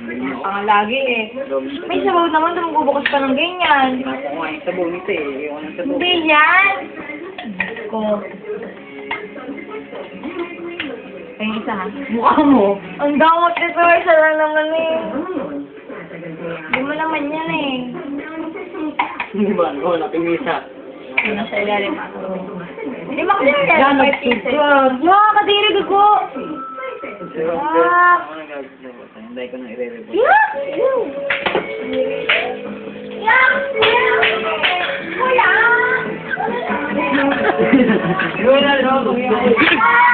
Pang lagi eh. May sabaw naman, tumubukas pa ng ganyan. Ako nga yung sabaw nito eh. Yung anong sabaw. Hindi yan! Ko. Ayun isa ha. Mukha mo. Ang damot nito, isa lang naman eh. Hindi mo naman yan eh. Hindi ba? Wala pimisa. Hindi na sa ilalim ako. Hindi makakita yan. Yan, 5 pieces. nagsugar. Nakakadirig ako. Ah! Hindi ko na i-re-report. Yak! Yak! Wala! Wala na ako.